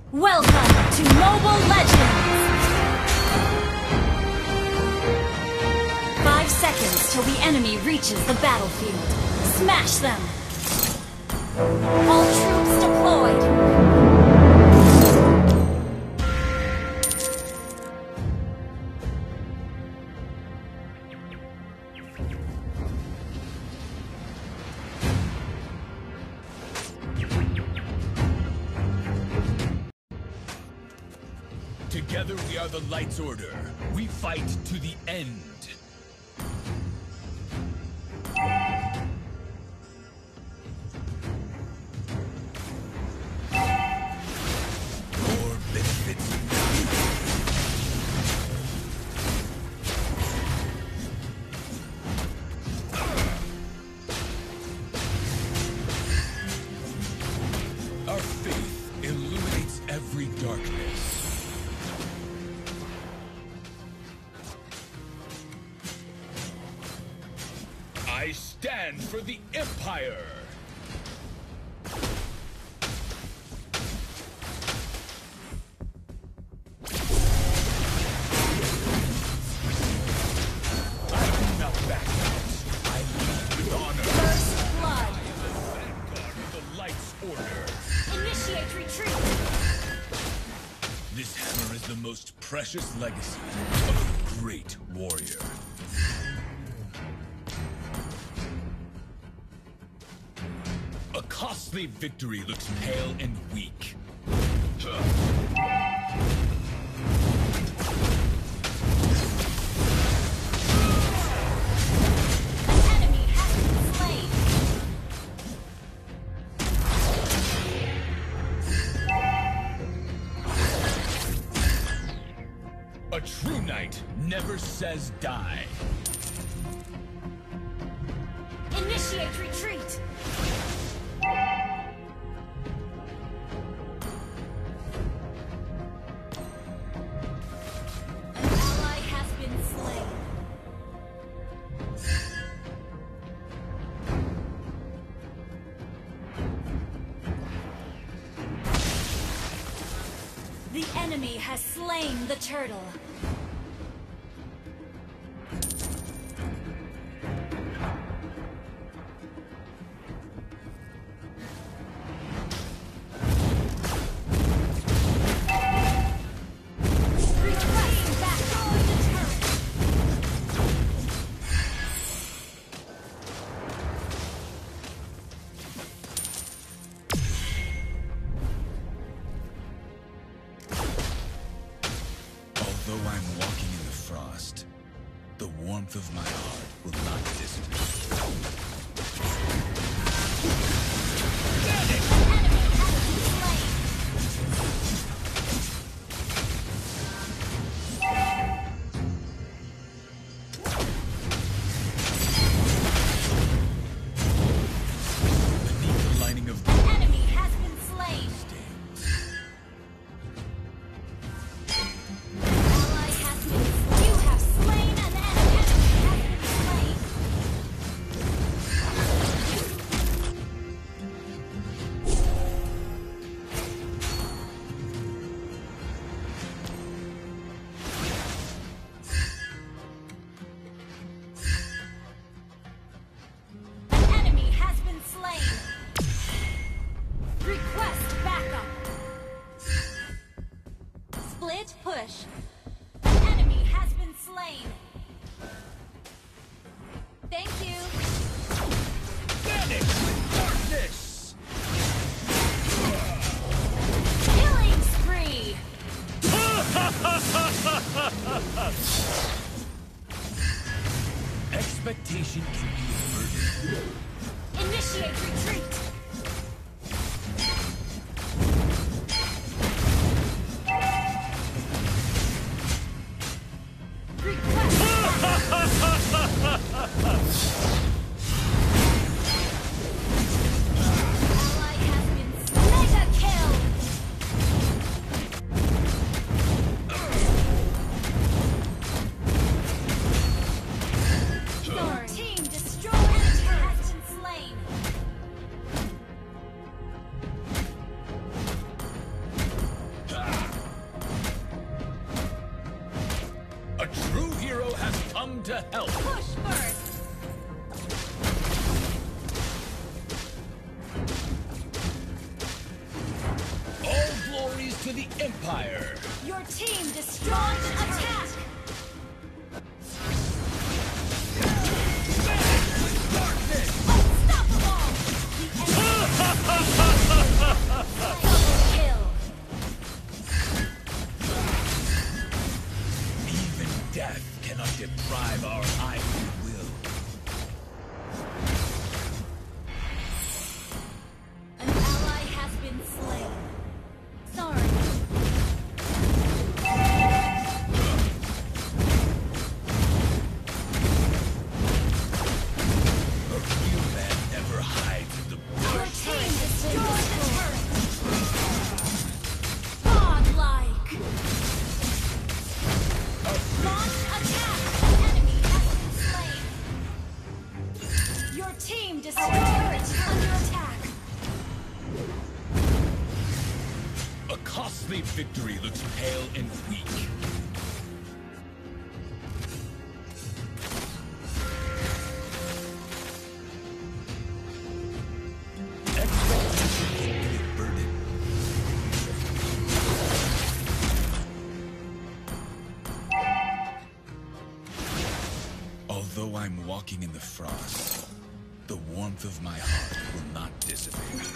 Welcome to Mobile Legends! 5 seconds till the enemy reaches the battlefield. Smash them! All troops deployed! Together we are the Light's Order. We fight to the end. More benefits. Our faith illuminates every darkness. I stand for the Empire! I do not back out. I lead with honor. First blood! I am the vanguard of the Light's Order. Initiate retreat! This hammer is the most precious legacy of a great warrior. A costly victory looks pale and weak. An enemy has been slain! A true knight never says die. Initiate retreat! An ally has been slain. The enemy has slain the turtle. Request back on the turret. Although I'm walking in the frost, the warmth of my heart will not disappear. Enemy has been slain. Beneath the lining of Enemy has been slain. Ally has been slain. You have slain an enemy. Has been slain. to help. Push first. All glories to the Empire. Your team destroyed the attack. Unstoppable. Double kill. Even death cannot deprive our iron will. An ally has been slain. Sorry. A real man never hides in the Your bush. team destroyed the turret. Godlike. Launch attack. An enemy has been slain. Your team destroyed the turret under attack. A costly victory looks pale and weak. Expectations be a burden. Although I'm walking in the frost, the warmth of my heart will not dissipate.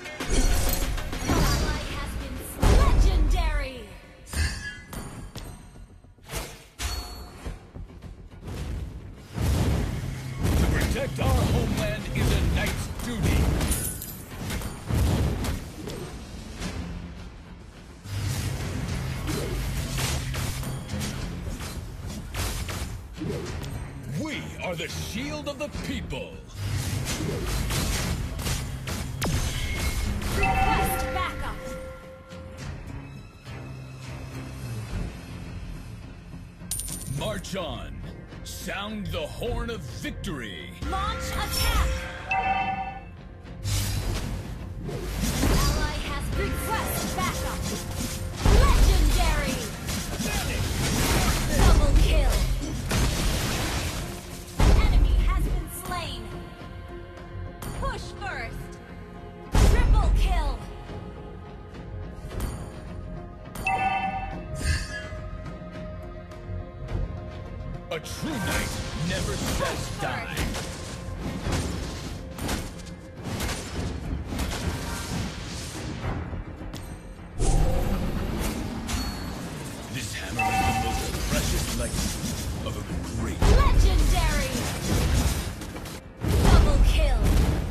Ally has been legendary. To protect our homeland is a knight's duty. We are the shield of the people. Request backup. March on. Sound the horn of victory. Launch attack. Ally has request backup. Legendary. Double kill. Enemy has been slain. Push first. Triple kill. A true knight never says die. This hammer is the most precious legacy of a great. Legendary. Double kill.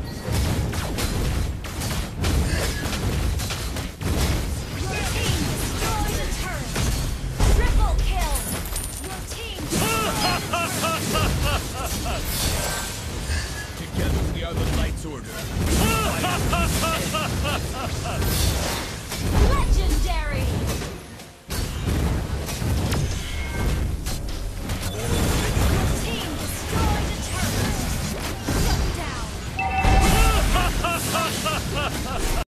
Your team destroyed a turret. Triple kill. Your team Together we are the Knights Order. legendary. Your team destroyed a turret. Shut down.